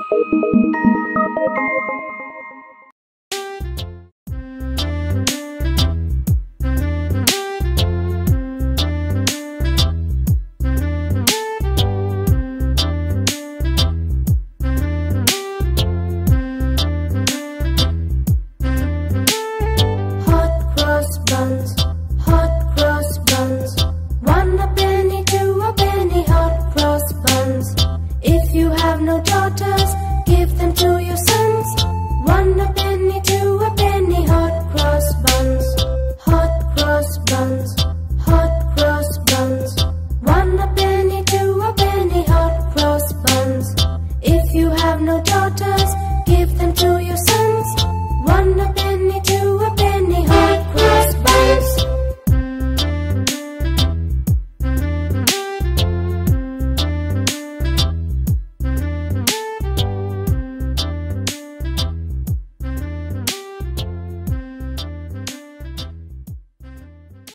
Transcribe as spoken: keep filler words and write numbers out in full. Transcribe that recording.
Give them to your sons. One a penny, two a penny, hot